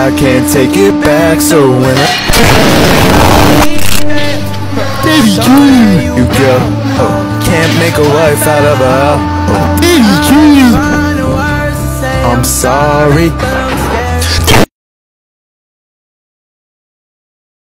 I can't take it back. So when Baby King, you go, can't make a wife out of a Baby King, I'm sorry.